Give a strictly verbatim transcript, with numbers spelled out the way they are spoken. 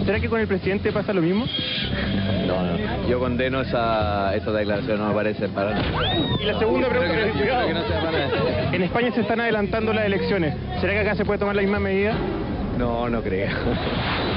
¿Será que con el presidente pasa lo mismo? No, no. Yo condeno esa, esa declaración, no me parece para nada. Y la segunda pregunta, Creo que, yo creo que no sea para nada. en España se están adelantando las elecciones. ¿Será que acá se puede tomar la misma medida? No, no creo.